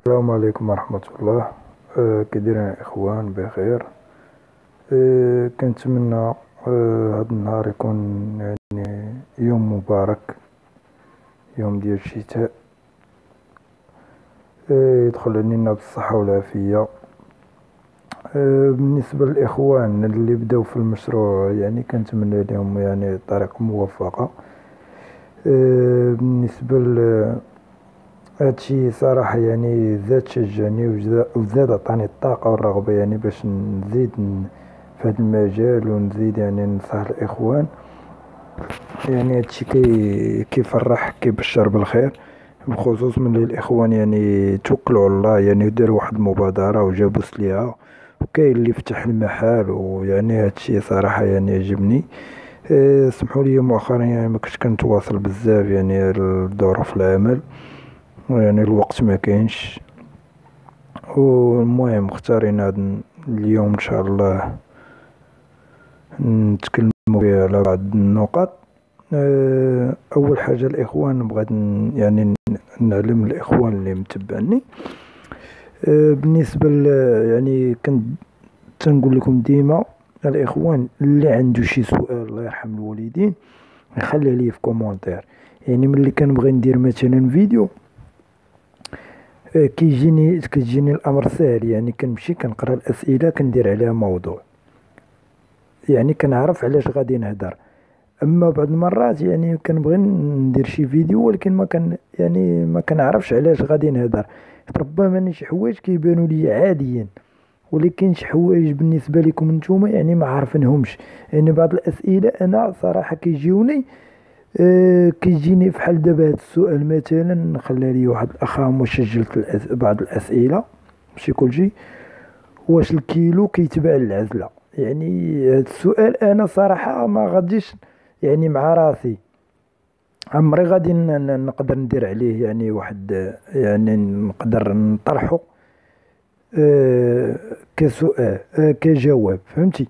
السلام عليكم ورحمة الله. كي دايرين الإخوان بخير. كنتمنى هاد النهار يكون يعني يوم مبارك، يوم ديال الشتاء، يدخل علينا بالصحة والعافية. بالنسبة للإخوان اللي بداو في المشروع، يعني كنتمنى لهم يعني طريق موفقة. بالنسبة هادشي صراحة يعني زاد شجعني وزاد عطاني الطاقة والرغبة يعني باش نزيد في هذا المجال ونزيد يعني ننصح الإخوان. يعني هادشي كيفرح، كيبشر بالخير، بخصوص من الإخوان يعني توكلوا على الله، يعني داروا واحد المبادرة وجابوا سليعة، وكاين اللي فتح المحل. ويعني هادشي صراحة يعني عجبني. سمحوا لي مؤخرا يعني ما كنتش كنتواصل بزاف يعني لظروف العمل، يعني الوقت ما كاينش. والمهم مختارين هذا اليوم ان شاء الله نتكلموا فيه على بعض النقط. اول حاجه الاخوان بغيت يعني نعلم الاخوان اللي متبعني. بالنسبه يعني كنت تنقول لكم ديما الاخوان اللي عنده شي سؤال، الله يرحم الوالدين، يخليه لي في كومونتير. يعني ملي كنبغي ندير مثلا فيديو، كيجيني الامر سهل، يعني كنمشي كنقرا الاسئله كندير عليها موضوع، يعني كنعرف علاش غادي نهضر. اما بعض المرات يعني كنبغي ندير شي فيديو ولكن ما كنعرفش علاش غادي نهضر. ربما شي حوايج كيبانوا لي عاديين، ولكن شي حوايج بالنسبه لكم نتوما يعني ما عارفينهمش. يعني بعض الاسئله انا صراحه كيجيوني، كيجيني بحال دابا هاد السؤال مثلا، خلى لي واحد الاخ سجلت بعض الاسئله ماشي كلشي. واش الكيلو كيتباع العزله؟ يعني هاد السؤال انا صراحه ما غاديش يعني مع راسي، عمري غادي نقدر ندير عليه يعني واحد، يعني نقدر نطرحه كسؤال، كجواب، فهمتي؟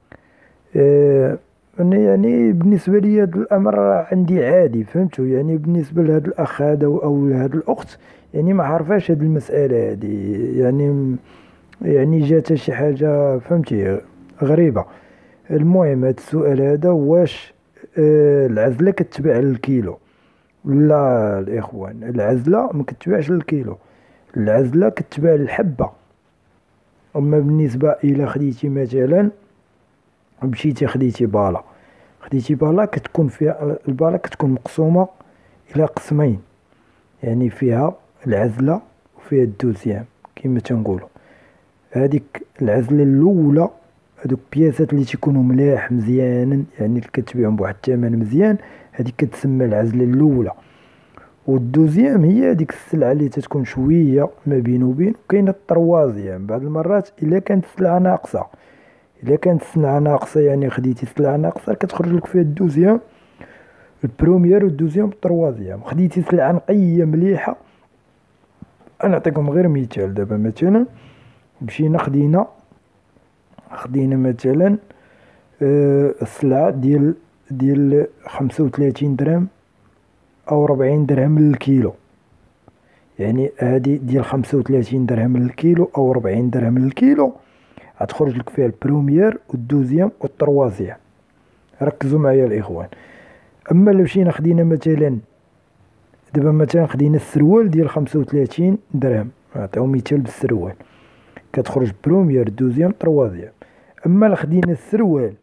أنا يعني بالنسبة لي هذا الأمر عندي عادي، فهمتوا؟ يعني بالنسبة لهذا الأخ هذا أو لهذا الأخت، يعني ما عارفاش هذه المسألة هذه، يعني جاتها شي حاجة، فهمتي، غريبة. المهم هذا السؤال هذا، واش العزلة كتباع للكيلو؟ لا الإخوان، العزلة ما كتباعش للكيلو، العزلة كتباع للحبة. أما بالنسبة إلى خديتي مثلا، مشيتي خديتي بالا كتكون فيها البالا كتكون مقسومة إلى قسمين، يعني فيها العزلة وفيها الدوزيام كما تنقولوا. هذيك العزلة الأولى، هذوك بياسات اللي تيكونوا ملاح مزيانا، يعني اللي كتبيعهم بواحد الثمن مزيان، هذيك كتسمى العزلة الأولى. والدوزيام هي هذيك السلعة اللي تتكون شوية ما بين وبين. وكاينة الطروازيام بعض المرات إلا كانت السلعة ناقصة، إلا كانت السلعة ناقصة يعني خديتي سلعة ناقصة كتخرج لك فيها الدوزيام، البروميير والدوزيام والتروازيام. خديتي سلعة نقية مليحة، أنا نعطيكم غير مثال. دابا مثلا مشينا خدينا مثلا السلعة ديال 35 درهم أو 40 درهم للكيلو. يعني هادي ديال 35 درهم للكيلو أو 40 درهم للكيلو، غتخرج لك فيها البروميير والدوزيام والتروازيام. ركزوا معايا الإخوان. أما لو مشينا خدينا مثلا، دابا مثلا خدينا السروال ديال 35 درهم، نعطيو مثال بالسروال، كتخرج بروميير دوزيام تروازيام. أما خدينا السروال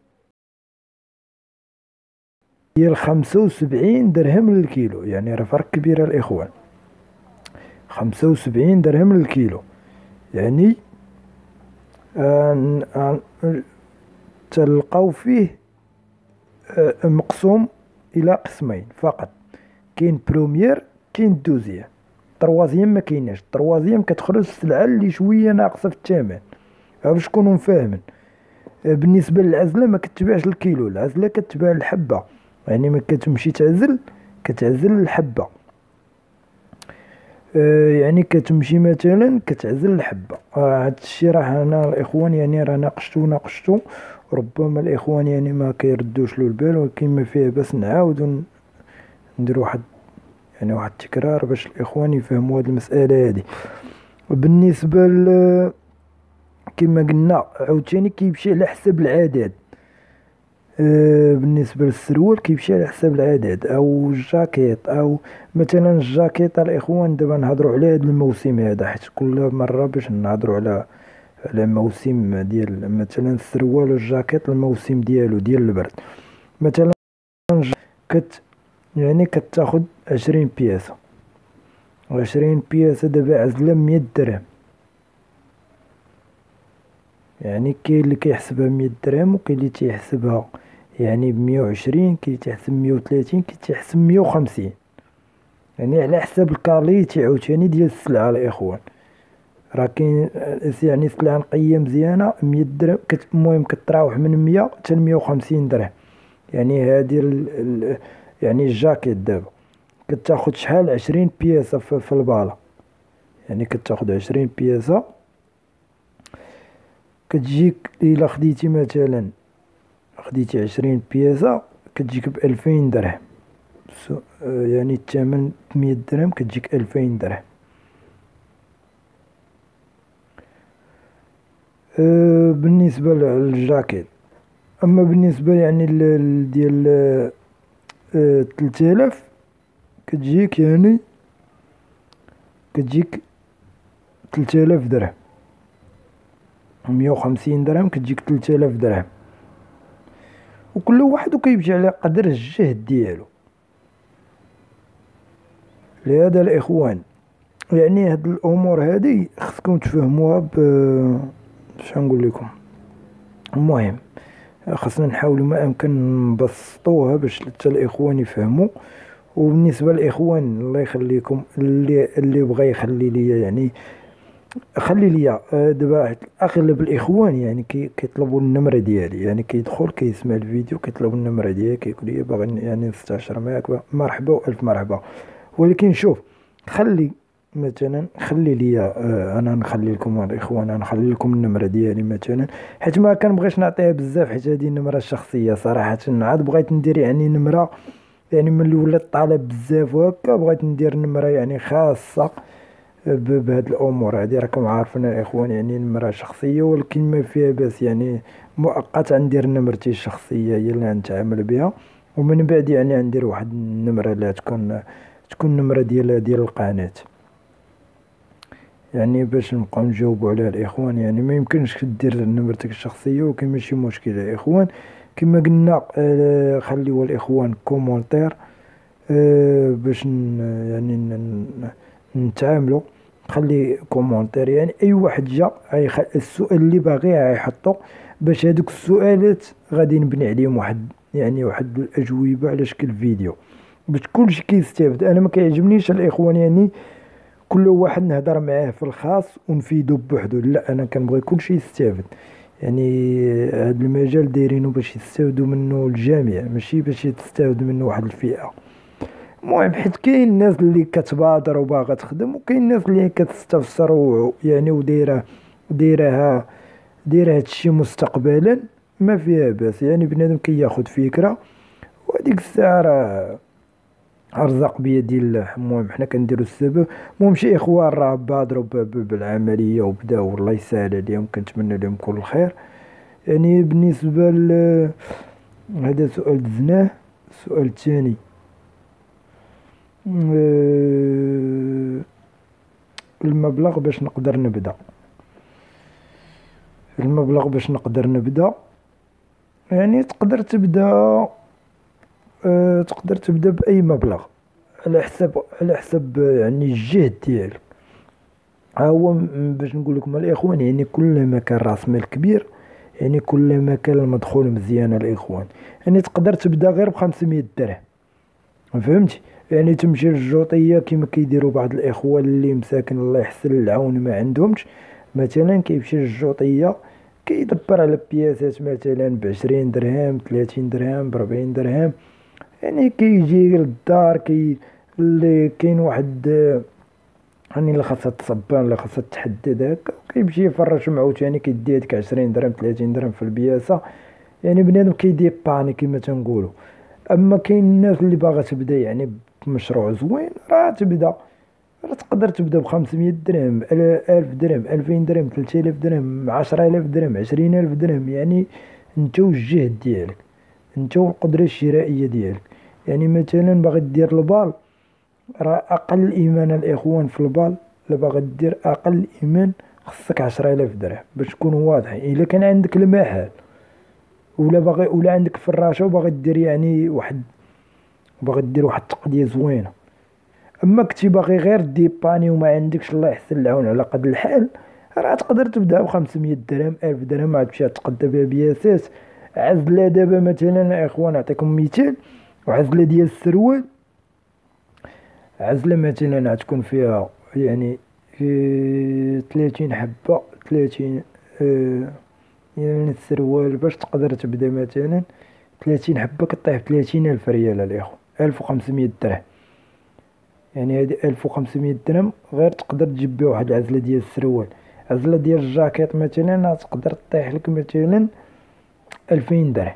ديال 75 درهم للكيلو، يعني راه فرق كبير الإخوان. 75 درهم للكيلو، يعني تلقاو فيه مقسوم إلى قسمين فقط، كاين بروميير كاين دوزيام. التروازيام ما كايناش، التروازيام كتخرج السلعة اللي شوية ناقصة في الثمن، باش تكونوا فاهمين. بالنسبة للعزلة ما كتباعش الكيلو، العزلة كتباع الحبة، يعني ما كتمشي تعزل كتعزل الحبة. يعني كتمشي مثلا كتعزل الحبة. هاد الشي راه انا الاخوان يعني راه ناقشتو، ربما الاخوان يعني ما كيردوش له البال، ولكن ما فيه باس نعاودو ندير واحد، يعني واحد التكرار باش الاخوان يفهموا هاد المسألة هادي. بالنسبة كما قلنا عاوتاني كيمشي على حسب العدد. بالنسبة للسروال كيمشي على حسب العدد، او الجاكيط، او مثلا الجاكيط الاخوان دابا نهضروا على هذا الموسم هذا، حيت كل مرة باش نهضروا على موسم ديال مثلا السروال والجاكيط، الموسم ديالو ديال البرد. مثلا كت يعني كتاخد 20 بياسة، 20 بياسة دابا عزلة 100 درهم. يعني كاين اللي كيحسبها 100 درهم، وكاين اللي تيحسبها يعني ب120، كاين اللي تيحسب 130، كاين اللي تيحسب 150. يعني على حسب الكاليتي عاوتاني ديال السلعة الاخوان. راه كاين يعني سلعة نقية مزيانة 100 درهم، المهم كتراوح من 100 حتى 150 درهم. يعني هادي يعني الجاكيت دابا كتاخد شحال 20 بياسة في البالة. يعني كتاخد 20 بياسة، كتجيك إلا خديتي مثلا خديتي 20 بياسة كتجيك ب2000 درهم. يعني الثمن 100 درهم كتجيك 2000 درهم. بالنسبة للجاكيت. أما بالنسبة يعني ديال 3000 كتجيك يعني كتجيك 3000 درهم، 150 درهم كتجيك 3000 درهم. وكل واحد كيمشي على قدر الجهد ديالو. لهذا الاخوان يعني هاد الامور هادي خصكم تفهموها شنو نقول لكم. المهم خصنا نحاولوا ما امكن نبسطوها باش حتى الاخوان يفهموا. وبالنسبه للاخوان الله يخليكم، اللي بغى يخلي لي يعني خلي لي دابا اغلب الاخوان يعني كيطلبوا النمره ديالي، يعني كيدخل كيسمع الفيديو كيطلب النمره ديالي، كيقول لي باغي يعني نستشر معاك. مرحبا والف مرحبا. ولكن شوف، خلي مثلا خلي لي انا نخلي لكم الاخوان، انا نخلي لكم النمره ديالي مثلا، حيت ما كنبغيش نعطيها بزاف، حيت هذه النمره الشخصيه صراحه. عاد بغيت ندير يعني نمره، يعني ملي ولات طالب بزاف وهكا بغيت ندير نمره يعني خاصه بهاد الامور هادي. راكم عارفين الاخوان يعني نمره شخصيه، ولكن ما فيها باس يعني مؤقتا ندير نمرتي الشخصيه هي اللي نتعامل بها، ومن بعد يعني ندير واحد النمره اللي تكون نمره ديال القناه. يعني باش نبقاو نجاوبوا على الاخوان، يعني ما يمكنش دير نمرتك الشخصيه، وكاين ماشي مشكل الاخوان. كما قلنا خليوا الاخوان كومونتير باش يعني نتعاملوا. خلي كومونتير، يعني اي واحد جا السؤال اللي باغي يحطو، باش هذوك السؤالات غادي نبني عليهم واحد الاجوبه على شكل فيديو، باش كلشي كيستافد. انا ما كيعجبنيش الاخوان يعني كل واحد نهضر معاه في الخاص ونفيدو بوحدو، لا انا كنبغي كلشي يستافد. يعني هذا المجال دايرينه باش يستافدوا منه الجميع، ماشي باش تستافد منه واحد الفئة. المهم حيت كاين الناس اللي كتبادر وباغا تخدم، وكاين الناس اللي كتستفسر يعني دايره هادشي مستقبلا، ما فيها باس. يعني بنادم كياخد فكرة، وهاديك الساعة راه ارزاق بيد الله. المهم حنا كنديرو السبب. المهم شي اخوان راه بادروا بالعملية وبداو، والله يسهل عليهم، كنتمنى لهم كل الخير. يعني بالنسبة هذا سؤال دزناه. السؤال الثاني المبلغ باش نقدر نبدا. المبلغ باش نقدر نبدا، يعني تقدر تبدا بأي مبلغ على حسب يعني الجهد ديالك. ها هو باش نقول لكم الاخوان، يعني كل ما كان راس مال كبير يعني كل ما كان المدخول مزيان الاخوان. يعني تقدر تبدا غير ب500 درهم، فهمتي؟ يعني تمشي للجوطيه كما كيديروا بعض الاخوان اللي مساكن الله يحسن العون ما عندهمش. مثلا كيمشي للجوطيه كيدبر على بياسات مثلا ب20 درهم، 30 درهم، ب40 درهم. يعني كيجي للدار اللي كاين واحد يعني اللي خاصها تصبان، اللي خاصها تحدد هكا، كيمشي يفرش عاوتاني كيدي هاديك 20 درهم 30 درهم في البياسه. يعني بنادم كيدي باني كما تنقولوا. اما كاين الناس اللي باغا تبدا يعني بمشروع زوين، راه تبدا راه تقدر تبدا ب500 درهم، 1000 درهم، 2000 درهم، 3000 درهم، 10000 درهم، 20000 درهم. يعني انت والجهد ديالك، انت والقدرة الشرائية ديالك. يعني مثلا باغي دير البال، راه اقل ايمان الاخوان في البال، لا باغي دير اقل ايمان خصك 10000 درهم باش تكون واضح. الا كان عندك المحل، ولا عندك فراشة وباغي دير يعني واحد التقضية زوينة. اما كنتي باغي غير ديباني وما عندكش الله يحسن العون على قد الحال، راه تقدر تبدا ب500 درهم، 1000 درهم، عاد تمشي تقدا بها بياسات. عزلة دابا مثلا يا اخوان نعطيكم مثال، وعزلة ديال السروال، عزلة مثلا غتكون فيها يعني 30 حبة، 30 يعني السروال باش تقدر تبدا مثلا 30 حبة كطيح ب30 ألف ريال الإخوة، 1500 درهم. يعني هادي 1500 درهم غير تقدر تجيب بها واحد العزلة ديال السروال. عزلة ديال الجاكيط مثلا تقدر طيح لك مثلا 2000 درهم.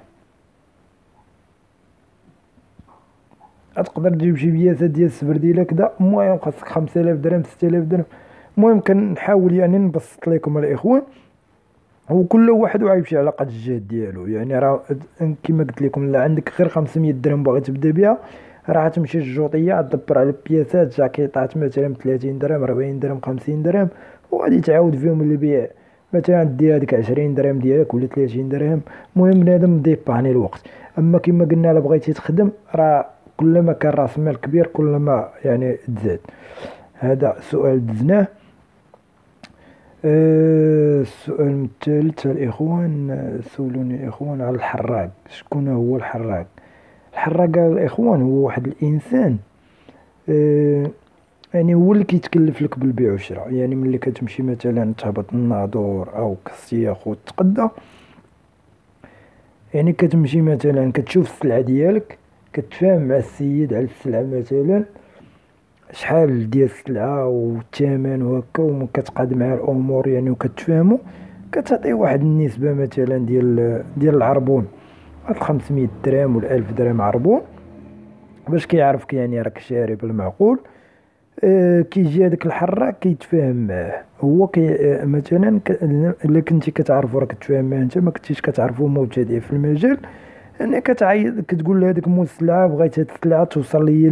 تقدر تجيب شي بياسات ديال السبرديلة كدا، المهم خاصك 5000 درهم، 6000 درهم. المهم كنحاول يعني نبسط لكم الإخوان، وكل واحد ويمشي على قد الجهد ديالو. يعني راه كيما قلت لكم، لا عندك غير 500 درهم باغي تبدا بها، راه تمشي للجوطيه تدبر على البياسات، جاكيطات مثلا ب 30 درهم، 40 درهم، 50 درهم، وغادي تعاود فيهم البيع. مثلا دير هذيك 20 درهم ديالك ولا 30 درهم. المهم بنادم ديباني الوقت. اما كما قلنا الا بغيتي تخدم، راه كلما كان راس المال كبير كلما يعني تزاد. هذا سؤال دزناه. السؤال الثالث الإخوان، سولوني الإخوان على الحراق. شكون هو الحراق؟ الحراق الإخوان هو واحد الإنسان، أه يعني هو اللي كيتكلف لك بالبيع والشراء. يعني ملي كتمشي مثلا تهبط الناظور أو كسياخ وتقدا، يعني كتمشي مثلا كتشوف السلعة ديالك، كتفاهم مع السيد على السلعة مثلا شحال ديال السلعة والثمن وهكا، وكتقاد معاه الأمور يعني وكتفاهمو، كتعطيه واحد النسبة مثلا ديال العربون، هاد 500 درهم ولا 1000 درهم عربون، باش كيعرفك يعني راك شاري بالمعقول. كيجي هداك الحراك كيتفاهم معاه، هو مثلا الا كنتي كتعرفو راك تفاهم معاه، انت ما كنتيش كتعرفو مبتدئ في المجال، يعني كتعيط كتقول له هذيك مول السلعة، بغيت هاد السلعة توصل ليا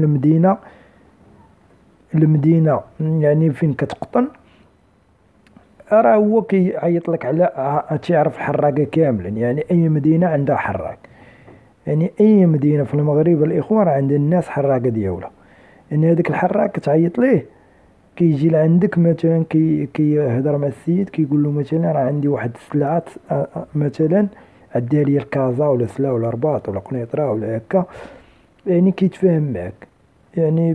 المدينة يعني فين كتقطن. راه هو كيعيط لك على تيعرف الحراقة كاملا، يعني أي مدينة عندها حراق. يعني أي مدينة في المغرب الإخوان راه عند الناس حراقة ديالها. يعني هذاك الحراق كتعيط ليه، كيجي لعندك مثلا كيهضر مع السيد، كيقول له مثلا راه عندي واحد السلعات مثلا عديها ليا الكازا ولا سلا ولا رباط ولا قنيطرة ولا هكا. يعني كيتفاهم معك، يعني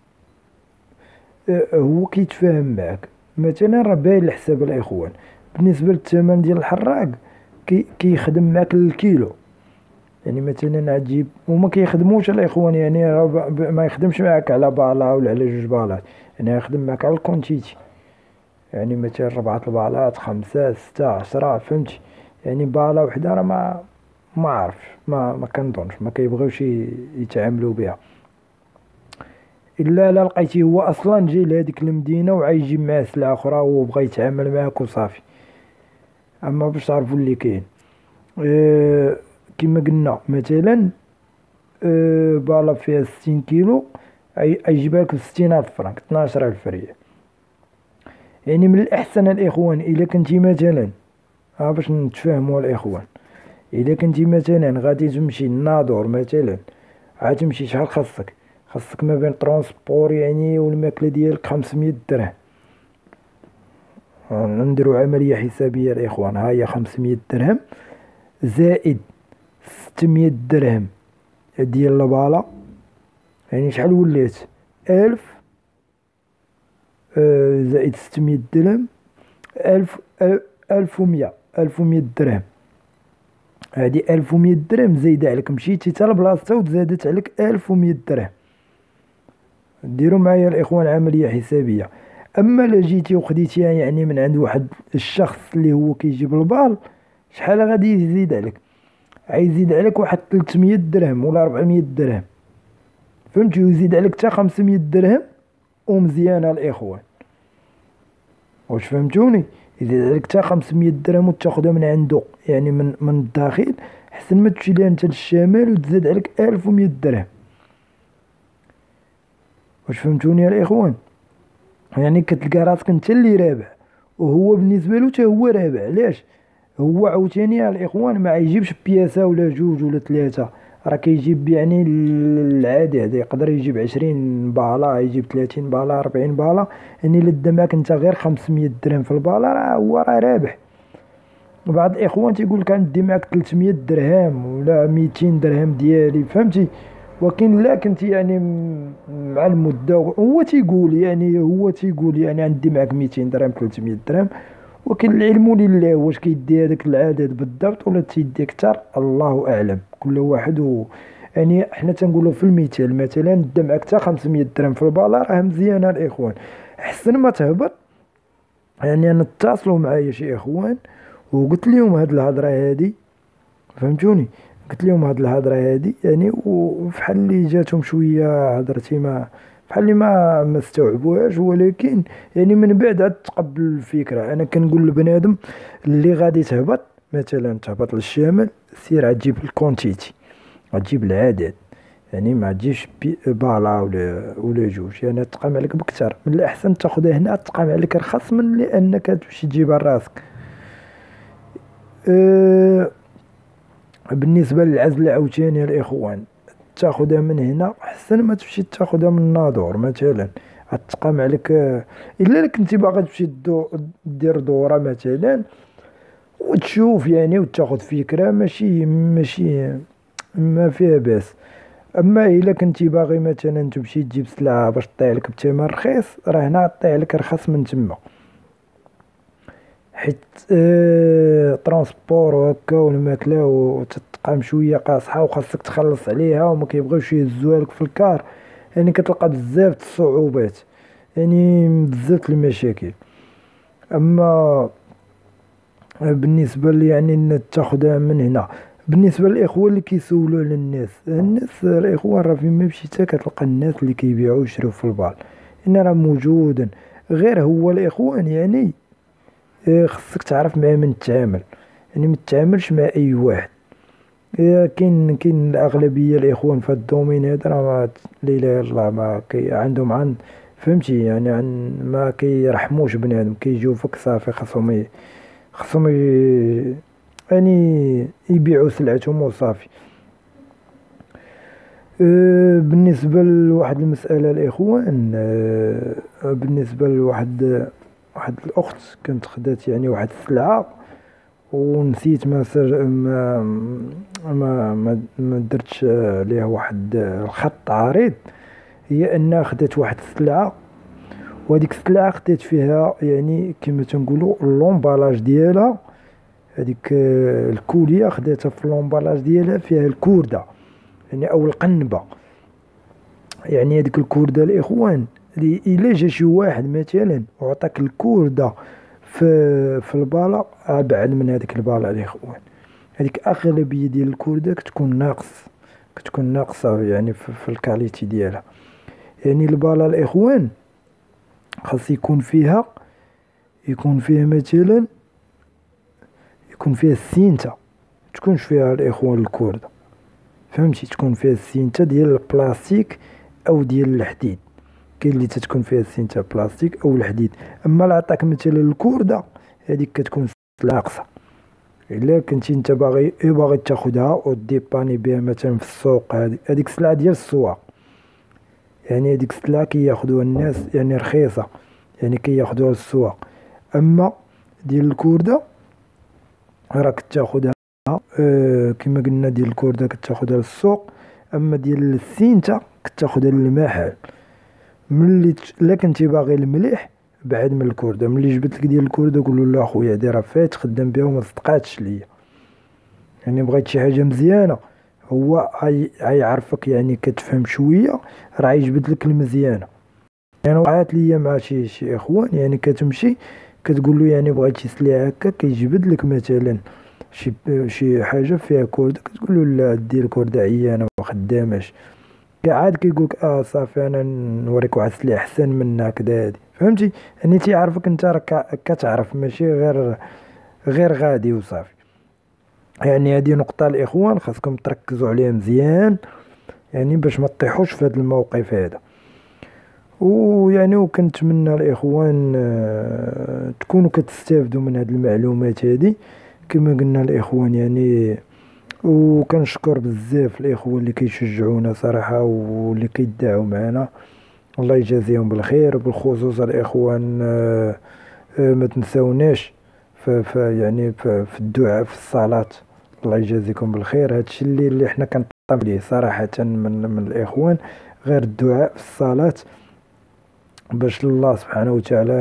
هو كيتفاهم معك. مثلا راه باين الحساب الاخوان، بالنسبه للثمن ديال الحراق كيخدم معك للكيلو. يعني مثلا عتجيب، وما كيخدموش الاخوان، يعني راه ما يخدمش معك على بالا ولا على جوج بالات، يعني يخدم معك على الكونتيتي. يعني مثلا 4 البالات، 5 6 10، فهمتي؟ يعني بالا وحده راه ما عارفش، ما كنظنش ما كيبغيوش يتعاملوا بها، الا لقيتيه هو اصلا جاي لهاديك المدينه وعايجيب معاه سلعه اخرى وبغى يتعامل معاك وصافي. اما باش تعرفوا اللي كاين، كما قلنا مثلا بالا فيها 60 كيلو، يجيبها لك ب 60 الف فرنك، 12000 ريال. يعني من الاحسن الاخوان الا كنتي مثلا، باش نتفاهموا الاخوان، اذا كنتي مثلا غادي تمشي للناظور مثلا، غتمشي شحال خاصك ما بين ترونسبور يعني والماكله ديالك 500 درهم. نديرو عملية حسابية الإخوان، ها هي 500 درهم زائد 600 درهم ديال البالة، يعني شحال ولات 1000 زائد 600 درهم، 1000 1100 1100 درهم. هادي 1100 درهم زايدة عليك، مشيتي تا لبلاصتها وتزادت عليك 1100 درهم. ديروا معايا الإخوان عملية حسابية. أما لا جيتي وخديتيها يعني من عند واحد الشخص اللي هو كيجيب البال، شحال غادي يزيد عليك؟ غيزيد عليك واحد 300 درهم ولا 400 درهم، فهمتي؟ ويزيد عليك حتى 500 درهم ومزيانة الإخوان. واش فهمتوني؟ يزيد عليك تا 500 درهم وتاخدها من عنده، يعني من الداخل، حسن ما تمشي ليها انت للشمال وتزاد عليك 1100 درهم. واش فهمتوني الإخوان؟ يعني كتلقى راسك انت اللي رابح، وهو بالنسبة له تا هو رابح. علاش؟ هو عاوتاني الإخوان ما يجيبش بياسة ولا جوج ولا ثلاثة، راه كيجيب يعني العادي هذا، يقدر يجيب 20 بالا، يجيب 30 بالا، 40 بالا. يعني الا دا معاك انت غير 500 درهم في البالا، راه هو راه رابح. وبعض الإخوان تيقول لك غندي معاك 300 درهم ولا 200 درهم ديالي، فهمتي؟ ولكن لا كنت يعني مع المدة، هو تيقول يعني عندي معاك 200 درهم 300 درهم، ولكن العلم لله، واش كيدي هذاك العدد بالضبط ولا تيدي اكثر الله اعلم، كل واحد يعني حنا تنقولوا في المثال مثلا دا معاك حتى 500 درهم في البالا، راه مزيانه الاخوان. احسن ما تهبط. يعني انا اتصلوا معايا شي اخوان وقلت لهم هاد الهضره هادي، فهمتوني؟ قلت لهم هاد الهضره هادي يعني، وفحال اللي جاتهم شويه هضرتي ما بحال اللي ما استوعبوهاش، ولكن يعني من بعد عاد تقبل الفكره. انا كنقول لبنادم اللي غادي تهبط مثلا، تهبط للشمال، سير عتجيب الكونتيتي، غتجيب العدد، يعني ما تجيش بالا ولا جوج، يعني تقام عليك بكثر. من الاحسن تاخذها هنا تقام عليك رخص من لانك تمشي تجيبها لراسك. أه بالنسبه للعزل عاوتاني الاخوان، تاخذها من هنا احسن ما تمشي تاخذها من الناظور مثلا، غتقام عليك. الا كنتي باغي تمشي دير دوره مثلا وتشوف يعني وتاخذ فكره، ماشي ما فيها باس. اما الا كنتي باغي مثلا تمشي تجيب سلعه باش طيح لك بثمن رخيص، راه هنا طيح لك رخص من تما، حيت ترونسبور وهكا والماكله وتتقام شويه قاصحه وخاصك تخلص عليها وما كيبغيوش يهزوها لك في الكار، يعني كتلقى بزاف الصعوبات، يعني بزاف المشاكل. اما بالنسبه لي يعني ان تاخدها من هنا. بالنسبه للاخوان اللي كيسولوا على الناس الاخوان راه فين ما مشيتي كتلقى الناس اللي كيبيعوا ويشريو في البال، ان راه موجودا. غير هو الاخوان يعني خصك تعرف مع من تتعامل، يعني ما تتعاملش مع اي واحد. كاين الاغلبيه الاخوان في الدومين هذا راه لا اله الا الله، ما عندهم فهمتي؟ يعني ما كيرحموش بنادم، كيجيو فيك صافي خصهم يعني يبيعوا سلعتهم وصافي. بالنسبة لواحد المسألة الإخوان، بالنسبة واحد الأخت كانت خدات يعني واحد السلعة ونسيت ما سر ما درتش عليها واحد الخط عريض. هي أنها خدات واحد السلعة، وهاديك السلعة خدات فيها يعني كما تنقولوا اللومبالاج ديالها، هذيك الكوليه خداتها في اللومبالاج ديالها فيها الكوردة يعني او القنبة. يعني هذيك الكوردة الاخوان الا جا شي واحد مثلا وعطاك الكوردة في البالا، ابعد من هذيك البالا الاخوان. هذيك اغلبية ديال الكوردة كتكون ناقصة يعني في الكاليتي ديالها. يعني البالا الاخوان خاص يكون فيها مثلا يكون فيها السينتا، تكونش فيها الاخوان الكوردة، فهمتي؟ تكون فيها السينتا ديال البلاستيك او ديال الحديد. كاين اللي تتكون فيها السينتا بلاستيك او الحديد. اما لا عطاك مثلا الكوردة، هذيك كتكون ناقصه. الا كنتي انت باغي تاخذها وديباني بها مثلا في السوق، هذيك السلعه ديال السواق، يعني هذيك السلعه كياخذوها الناس يعني رخيصه، يعني كياخذوها للسواق. اما ديال الكوردة راك تاخذها كما قلنا، ديال الكوردة كتاخذها للسوق، اما ديال السينتا كتاخذها للمحل. ملي الا كنتي باغي المليح بعد من الكوردة، ملي جبت لك ديال الكوردة قول له لا خويا هادي راه فات خدام بها وما صدقاتش ليا، يعني بغيت شي حاجه مزيانه. هو عيعرفك يعني كتفهم شويه، راه يجبد لك المزيانه. يعني وقعات ليا مع شي اخوان، يعني كتمشي كتقول له يعني بغيت شي سلعه هكا، كيجبد لك مثلا شي حاجه فيها كوردة، كتقول له لا دير كوردة عيانه ما خداماش، عاد كيقولك صافي انا نوريك واحد السلاح احسن منك هادي، فهمتي؟ يعني تيعرفك انت راك كتعرف، ماشي غير غادي وصافي. يعني هذه نقطة الإخوان خاصكم تركزوا عليها مزيان، يعني باش ما تطيحوش في هذا الموقف هذا. ويعني وكنتمنى الإخوان تكونوا كتستافدوا من هذه المعلومات هذه كما قلنا الإخوان يعني. وكنشكر بزاف الإخوة اللي كيشجعونا صراحة واللي كيدعوا معنا، الله يجازيهم بالخير. بالخصوص الإخوان ما تنساوناش يعني في الدعاء في الصلاة، الله يجازيكم بالخير. هادشي اللي حنا كنطلب ليه صراحة من الإخوان، غير الدعاء في الصلاة باش الله سبحانه وتعالى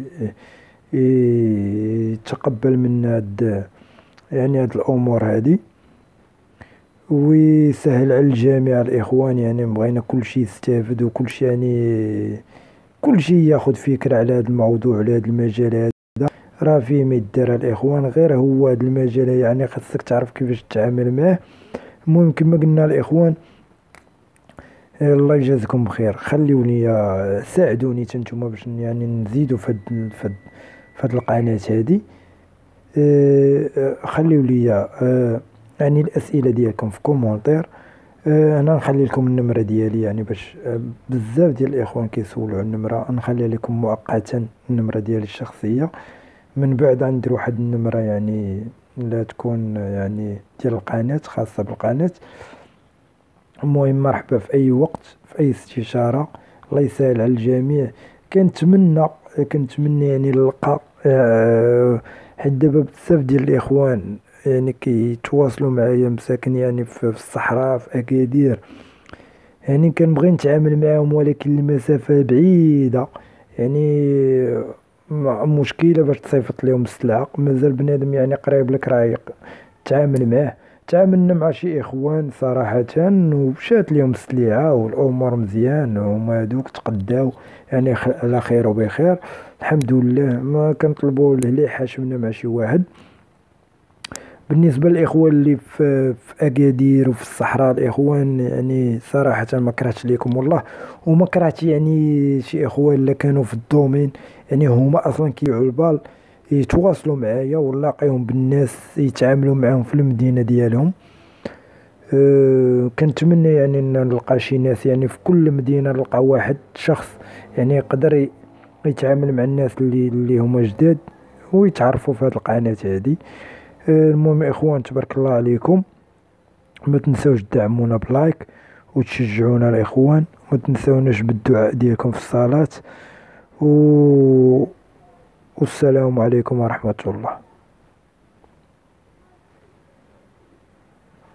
يتقبل منا يعني هاد الأمور هادي، ويسهل على الجميع الإخوان. يعني بغينا كل شيء يستافد وكل شيء يعني كل شيء ياخد فكرة على هذا الموضوع على هذا المجال هذا. راه فيه ما يدار الإخوان، غير هو هذا المجال يعني خاصك تعرف كيفاش تتعامل معاه. المهم كما قلنا الإخوان، الله يجازيكم بخير. خليوني ساعدوني تنتوما باش يعني نزيدوا في هاد القناة هادي. خليوا لي يعني الأسئلة ديالكم في كومونتير. انا نخلي لكم النمرة ديالي، يعني باش بزاف ديال الاخوان كيسولوا على النمرة، نخلي لكم مؤقتا النمرة ديالي الشخصية. من بعد غندير واحد النمرة يعني لا تكون يعني ديال القناة، خاصة بالقناة. المهم مرحبا في اي وقت في اي استشارة، الله يسهل على الجميع. كنتمنى يعني نلقى حيت دابا بزاف ديال الاخوان يعني كيتواصلوا معايا مساكن يعني في الصحراء في اكادير، يعني كنبغي نتعامل معاهم ولكن المسافة بعيدة، يعني مشكلة باش تصيفط لهم السلعة. مازال بنادم يعني قريب لك راه تعامل معاه. تعاملنا مع شي اخوان صراحة ومشات لهم السلعة والامور مزيان، وهما هادوك تقداو يعني على خير وبخير الحمد لله. ما كنطلبوا لا حاشمنا مع شي واحد. بالنسبة للإخوة اللي في أكادير وفي الصحراء الإخوان، يعني صراحة ما كرهتش ليكم والله، وما كرهت يعني شي إخوة اللي كانوا في الدومين، يعني هما أصلا كيوعوا البال يتواصلوا معايا ونلاقيهم بالناس يتعاملوا معاهم في المدينة ديالهم. كنتمنى يعني أن نلقى شي ناس يعني في كل مدينة، نلقى واحد شخص يعني يقدر يتعامل مع الناس اللي هما جداد ويتعرفوا في هذه القناة هذه. المهم اخوان تبارك الله عليكم، ما تنساوش تدعمونا بلايك وتشجعونا الاخوان، ما تنساوناش بالدعاء ديالكم في الصلاة والسلام عليكم ورحمة الله.